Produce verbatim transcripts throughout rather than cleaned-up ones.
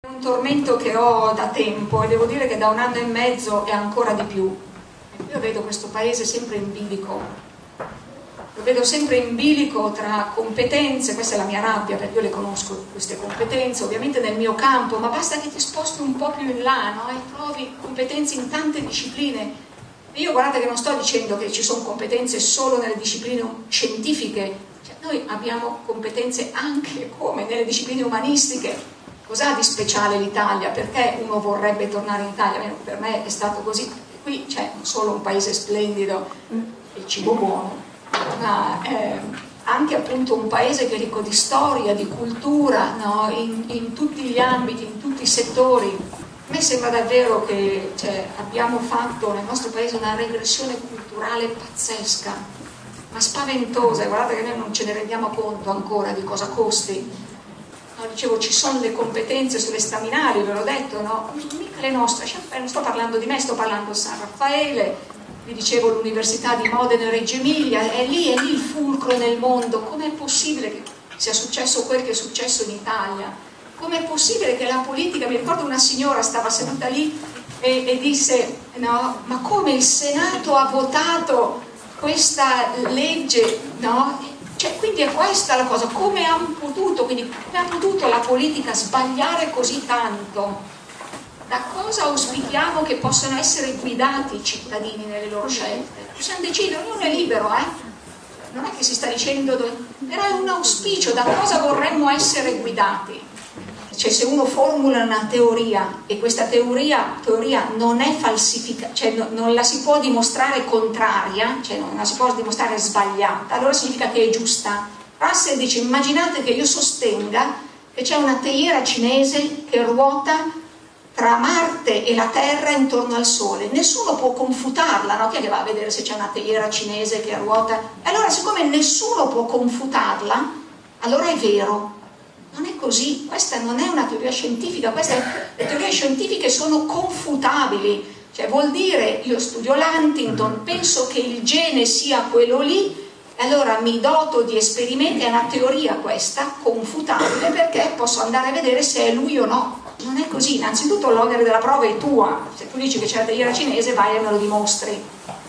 È un tormento che ho da tempo e devo dire che da un anno e mezzo e ancora di più. Io vedo questo paese sempre in bilico, lo vedo sempre in bilico tra competenze, questa è la mia rabbia perché io le conosco queste competenze, ovviamente nel mio campo, ma basta che ti sposti un po' più in là, no? E trovi competenze in tante discipline. E io guardate che non sto dicendo che ci sono competenze solo nelle discipline scientifiche, cioè, noi abbiamo competenze anche come nelle discipline umanistiche. Cos'ha di speciale l'Italia? Perché uno vorrebbe tornare in Italia? Per me è stato così. Qui c'è non solo un paese splendido, il cibo buono, ma eh, anche appunto un paese che è ricco di storia, di cultura, no? in, in tutti gli ambiti, in tutti i settori. A me sembra davvero che cioè, abbiamo fatto nel nostro paese una regressione culturale pazzesca, ma spaventosa, e guardate che noi non ce ne rendiamo conto ancora di cosa costi. No, dicevo, ci sono le competenze sulle staminali, ve l'ho detto, no? Mica le nostre, non sto parlando di me, sto parlando di San Raffaele, vi dicevo l'Università di Modena e Reggio Emilia, è lì, è lì il fulcro nel mondo. Com'è possibile che sia successo quel che è successo in Italia? Com'è possibile che la politica, mi ricordo una signora stava seduta lì e, e disse, no, ma come il Senato ha votato questa legge, no? Cioè, quindi è questa la cosa, come ha potuto, quindi, come ha potuto la politica sbagliare così tanto? Da cosa auspichiamo che possano essere guidati i cittadini nelle loro scelte? Possiamo decidere, ognuno è libero, eh? Non è che si sta dicendo, dove... però è un auspicio, da cosa vorremmo essere guidati? Cioè, se uno formula una teoria e questa teoria, teoria non è falsificata, cioè no, non la si può dimostrare contraria, cioè non la si può dimostrare sbagliata, allora significa che è giusta. Russell dice, immaginate che io sostenga che c'è una teiera cinese che ruota tra Marte e la Terra intorno al Sole. Nessuno può confutarla, no? Chi è che va a vedere se c'è una teiera cinese che ruota? E allora, siccome nessuno può confutarla, allora è vero. Non è così, questa non è una teoria scientifica, queste, le teorie scientifiche sono confutabili, cioè vuol dire io studio l'Huntington, penso che il gene sia quello lì, e allora mi doto di esperimenti, è una teoria questa, confutabile, perché posso andare a vedere se è lui o no. Non è così, innanzitutto l'onere della prova è tua, se tu dici che c'è la teiera cinese vai e me lo dimostri.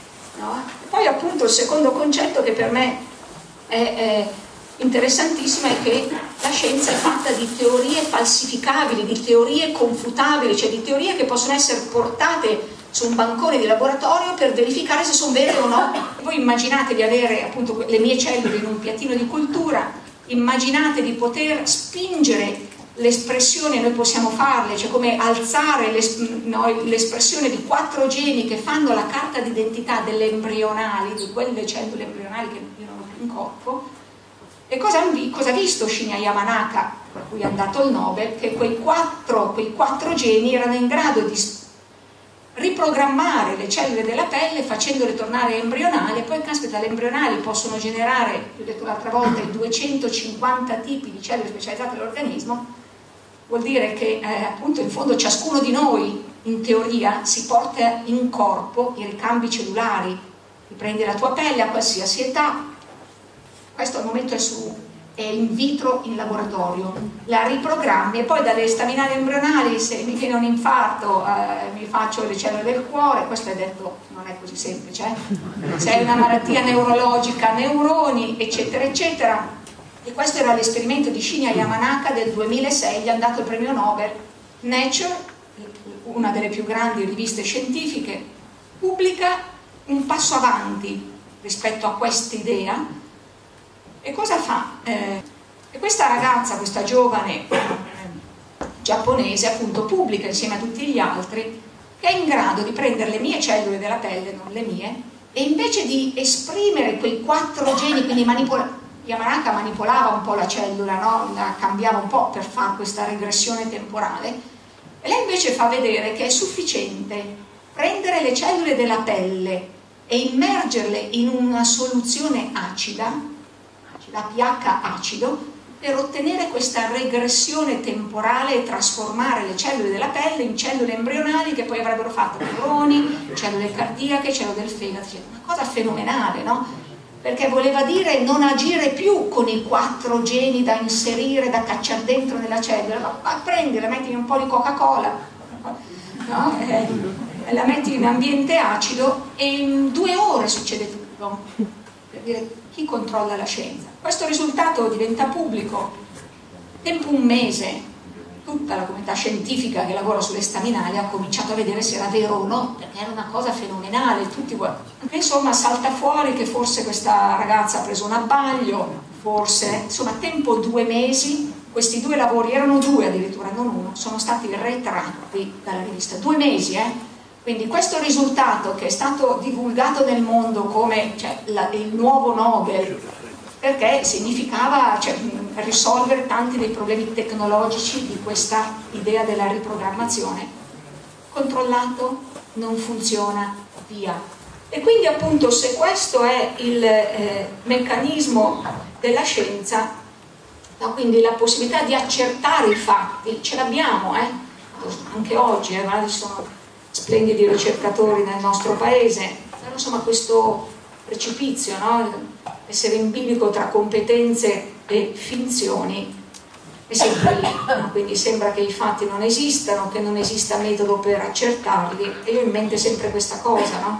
No? E poi appunto il secondo concetto che per me è... è interessantissima è che la scienza è fatta di teorie falsificabili, di teorie confutabili, cioè di teorie che possono essere portate su un bancone di laboratorio per verificare se sono vere o no. Voi immaginate di avere appunto le mie cellule in un piattino di cultura, immaginate di poter spingere l'espressione, noi possiamo farle, cioè come alzare l'espressione di quattro geni che fanno la carta d'identità delle embrionali, di quelle cellule embrionali che io non ho più in corpo. E cosa ha visto Shinya Yamanaka, per cui ha dato il Nobel? Che quei quattro, quei quattro geni erano in grado di riprogrammare le cellule della pelle facendole tornare embrionali, e poi caspita, le embrionali possono generare, vi ho detto l'altra volta, i duecentocinquanta tipi di cellule specializzate dell'organismo. Vuol dire che eh, appunto in fondo ciascuno di noi in teoria si porta in corpo i ricambi cellulari, ti prendi la tua pelle a qualsiasi età. Questo al momento è, su, è in vitro in laboratorio, la riprogrammi e poi dalle staminali embrionali, se mi viene un infarto eh, mi faccio le cellule del cuore, questo è detto, non è così semplice, eh? Se è una malattia neurologica, neuroni, eccetera, eccetera. E questo era l'esperimento di Shinya Yamanaka del duemilasei, gli hanno dato il premio Nobel. Nature, una delle più grandi riviste scientifiche, pubblica un passo avanti rispetto a quest'idea. E cosa fa? Eh, e questa ragazza, questa giovane eh, giapponese, appunto pubblica insieme a tutti gli altri, che è in grado di prendere le mie cellule della pelle, non le mie, e invece di esprimere quei quattro geni, quindi manipola, Yamanaka manipolava un po' la cellula, no? La cambiava un po' per fare questa regressione temporale, e lei invece fa vedere che è sufficiente prendere le cellule della pelle e immergerle in una soluzione acida, la pH acido, per ottenere questa regressione temporale e trasformare le cellule della pelle in cellule embrionali che poi avrebbero fatto neuroni, cellule cardiache, cellule del fegato, una cosa fenomenale, no? perché voleva dire non agire più con i quattro geni da inserire, da cacciare dentro nella cellula, ma prendila, metti un po' di Coca-Cola, no? eh, la metti in ambiente acido e in due ore succede tutto. Per dire, chi controlla la scienza? Questo risultato diventa pubblico, tempo un mese, tutta la comunità scientifica che lavora sulle staminali ha cominciato a vedere se era vero o no, perché era una cosa fenomenale, tutti guardano. Insomma, salta fuori che forse questa ragazza ha preso un abbaglio, forse, insomma, tempo due mesi, questi due lavori, erano due addirittura, non uno, sono stati retratti dalla rivista, due mesi, eh? Quindi questo risultato che è stato divulgato nel mondo come, cioè, la, il nuovo Nobel, perché significava, cioè, risolvere tanti dei problemi tecnologici di questa idea della riprogrammazione. Controllato, non funziona, via. E quindi appunto se questo è il eh, meccanismo della scienza, no, quindi la possibilità di accertare i fatti, ce l'abbiamo, eh? Anche oggi, eh, guarda, ci sono splendidi ricercatori nel nostro paese, però insomma questo precipizio, no? Essere in bilico tra competenze e finzioni è sempre lì, no? Quindi sembra che i fatti non esistano, che non esista metodo per accertarli, e io ho in mente sempre questa cosa, no?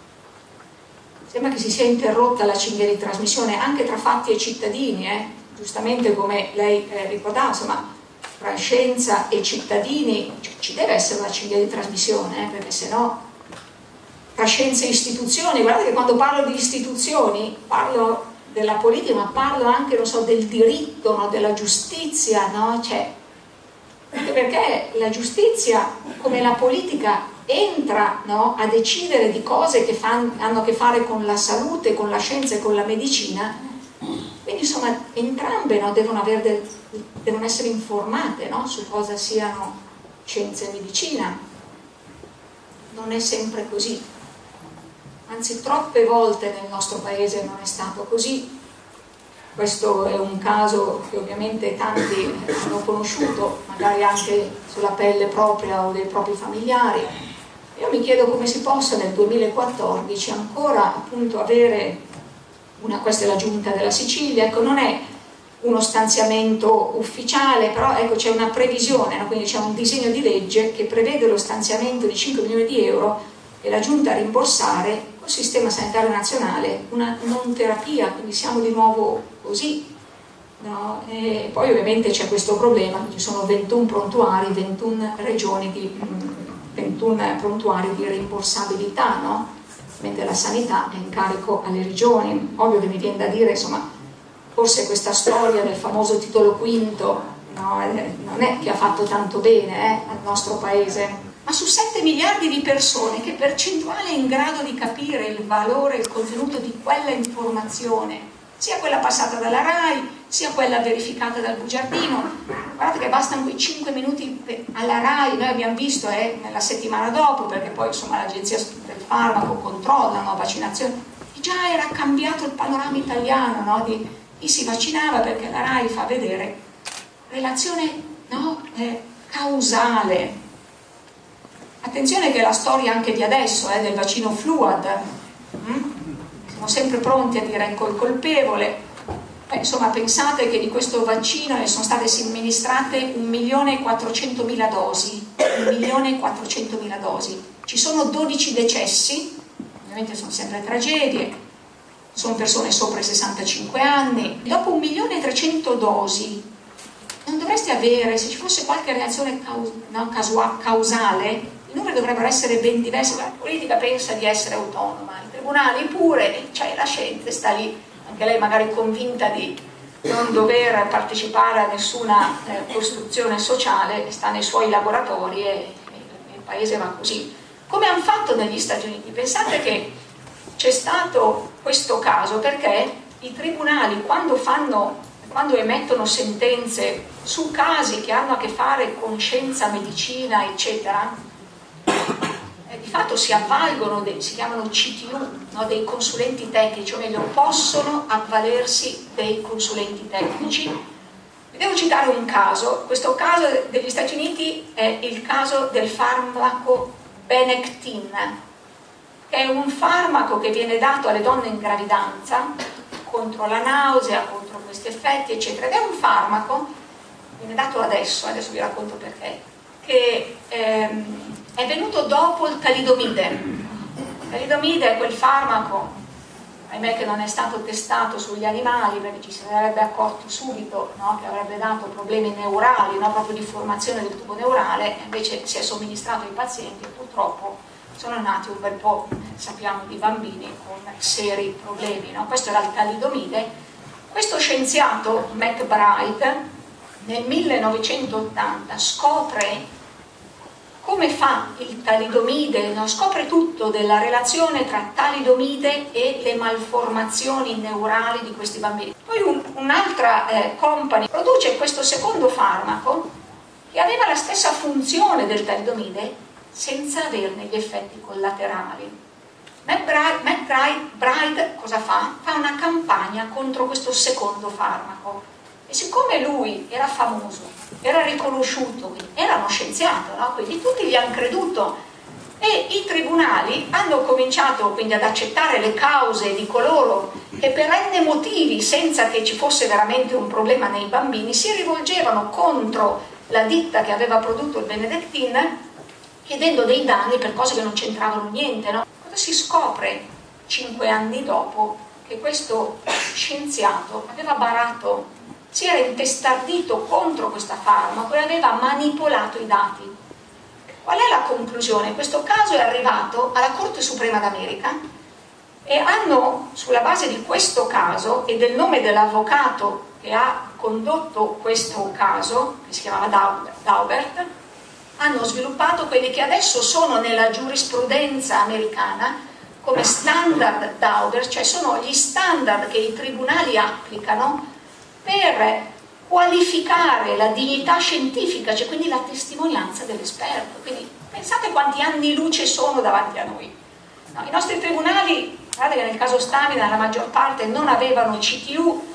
Sembra che si sia interrotta la cinghia di trasmissione anche tra fatti e cittadini, eh? Giustamente come lei eh, ricordava, insomma, tra scienza e cittadini cioè, ci deve essere una cinghia di trasmissione, eh? Perché sennò tra scienza e istituzioni, guardate che quando parlo di istituzioni parlo della politica, ma parlo anche, non so, del diritto, no? Della giustizia, no? Cioè, anche perché la giustizia, come la politica, entra, no? A decidere di cose che fan, hanno a che fare con la salute, con la scienza e con la medicina, quindi insomma entrambe, no? devono, avere del, devono essere informate, no? Su cosa siano scienza e medicina. Non è sempre così. Anzi, troppe volte nel nostro paese non è stato così. Questo è un caso che ovviamente tanti hanno conosciuto, magari anche sulla pelle propria o dei propri familiari. Io mi chiedo come si possa nel duemilaquattordici ancora appunto avere una, questa è la giunta della Sicilia, ecco, non è uno stanziamento ufficiale, però ecco c'è una previsione, no? Quindi c'è un disegno di legge che prevede lo stanziamento di cinque milioni di euro e la giunta a rimborsare col sistema sanitario nazionale una non terapia, quindi siamo di nuovo così, no? E poi ovviamente c'è questo problema, ci sono ventuno prontuari, ventuno regioni di ventuno prontuari di rimborsabilità, no? Mentre la sanità è in carico alle regioni. Ovvio che mi viene da dire, insomma, forse questa storia del famoso titolo quinto, no, non è che ha fatto tanto bene eh, al nostro paese. Ma su sette miliardi di persone, che percentuale è in grado di capire il valore e il contenuto di quella informazione, sia quella passata dalla RAI, sia quella verificata dal bugiardino? Guardate che bastano quei cinque minuti alla RAI, noi abbiamo visto eh, nella settimana dopo, perché poi insomma l'agenzia del farmaco controlla, no, vaccinazione, e già era cambiato il panorama italiano, no, di chi si vaccinava, perché la RAI fa vedere relazione, no, eh, causale. Attenzione che è la storia anche di adesso, eh, del vaccino Fluad, mm? Siamo sempre pronti a dire ecco il colpevole. Beh, insomma, pensate che di questo vaccino ne sono state somministrate un milione e quattrocentomila dosi, un milione e quattrocentomila dosi. Ci sono dodici decessi, ovviamente sono sempre tragedie, sono persone sopra i sessantacinque anni. Dopo un milione e trecento dosi non dovreste avere, se ci fosse qualche reazione caus no, causale, i numeri dovrebbero essere ben diversi. La politica pensa di essere autonoma, i tribunali pure, cioè la scienza sta lì, anche lei magari convinta di non dover partecipare a nessuna eh, costruzione sociale, sta nei suoi laboratori e, e il paese va così. Come hanno fatto negli Stati Uniti? Pensate che c'è stato questo caso perché i tribunali quando fanno, quando emettono sentenze su casi che hanno a che fare con scienza, medicina, eccetera, eh, di fatto si avvalgono, dei, si chiamano C T U, no, dei consulenti tecnici, o meglio, possono avvalersi dei consulenti tecnici. Vi devo citare un caso, questo caso degli Stati Uniti è il caso del farmaco Benectin, che è un farmaco che viene dato alle donne in gravidanza contro la nausea, contro questi effetti, eccetera. Ed è un farmaco, viene dato adesso, adesso vi racconto perché, che ehm, è venuto dopo il talidomide. Il talidomide è quel farmaco, ahimè, che non è stato testato sugli animali, perché ci si sarebbe accorto subito, no, che avrebbe dato problemi neurali, no, proprio di formazione del tubo neurale, invece si è somministrato ai pazienti e purtroppo sono nati un bel po', sappiamo, di bambini con seri problemi, no? Questo era il talidomide. Questo scienziato McBride nel millenovecentottanta scopre come fa il talidomide, no? Scopre tutto della relazione tra talidomide e le malformazioni neurali di questi bambini. Poi un, un'altra eh, company produce questo secondo farmaco che aveva la stessa funzione del talidomide senza averne gli effetti collaterali. McBride, McBride cosa fa? Fa una campagna contro questo secondo farmaco. E siccome lui era famoso, era riconosciuto, era uno scienziato, no? Quindi tutti gli hanno creduto e i tribunali hanno cominciato quindi ad accettare le cause di coloro che per n motivi, senza che ci fosse veramente un problema nei bambini, si rivolgevano contro la ditta che aveva prodotto il Benedictine, chiedendo dei danni per cose che non c'entravano niente, no? Cosa si scopre cinque anni dopo? Che questo scienziato aveva barato, si era intestardito contro questo farmaco e aveva manipolato i dati. Qual è la conclusione? Questo caso è arrivato alla Corte Suprema d'America e hanno, sulla base di questo caso e del nome dell'avvocato che ha condotto questo caso, che si chiamava Daubert, hanno sviluppato quelli che adesso sono nella giurisprudenza americana come standard Daubert, cioè sono gli standard che i tribunali applicano per qualificare la dignità scientifica, cioè quindi la testimonianza dell'esperto. Quindi pensate quanti anni luce sono davanti a noi. No, i nostri tribunali, guardate che nel caso Stamina la maggior parte non avevano C T U,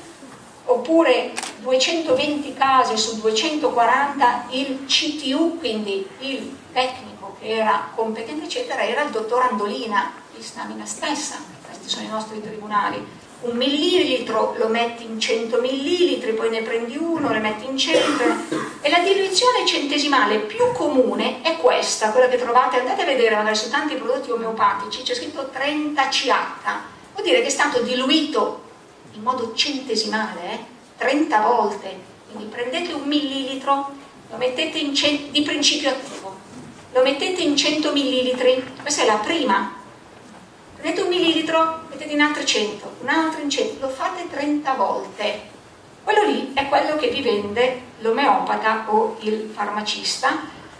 oppure duecentoventi casi su duecentoquaranta il C T U, quindi il tecnico che era competente eccetera, era il dottor Andolina di Stamina stessa. Questi sono i nostri tribunali. Un millilitro lo metti in cento millilitri, poi ne prendi uno, ne metti in cento, e la diluizione centesimale più comune è questa, quella che trovate, andate a vedere magari su tanti prodotti omeopatici, c'è scritto trenta C H, vuol dire che è stato diluito in modo centesimale, eh? trenta volte. Quindi prendete un millilitro, lo mettete in cento, di principio attivo, lo mettete in cento millilitri, questa è la prima. Prendete un millilitro, mettete in altri cento, un altro in cento, lo fate trenta volte. Quello lì è quello che vi vende l'omeopata o il farmacista.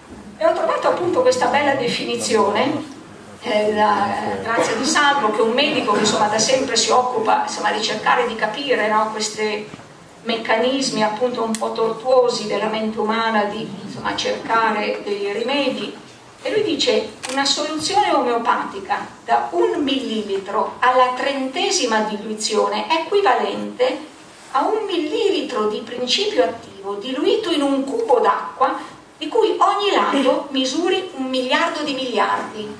E ho trovato appunto questa bella definizione, eh, da eh, Grazia Di Salvo, che è un medico che insomma da sempre si occupa insomma, di cercare di capire, no, questi meccanismi appunto un po' tortuosi della mente umana, di insomma, cercare dei rimedi. E lui dice una soluzione omeopatica da un millilitro alla trentesima diluizione è equivalente a un millilitro di principio attivo diluito in un cubo d'acqua di cui ogni lato misuri un miliardo di miliardi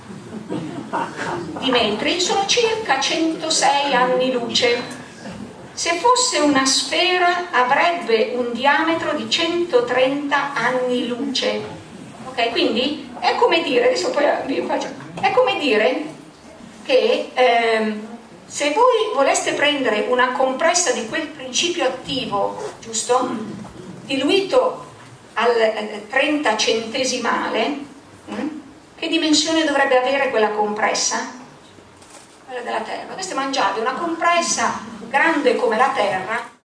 di metri, sono circa centosei anni luce. Se fosse una sfera avrebbe un diametro di centotrenta anni luce. Ok, quindi è come dire, adesso poi vi faccio, è come dire che ehm, se voi voleste prendere una compressa di quel principio attivo, giusto, diluito al eh, trenta centesimale, hm, che dimensione dovrebbe avere quella compressa? Quella della Terra. Dovreste mangiare una compressa grande come la Terra,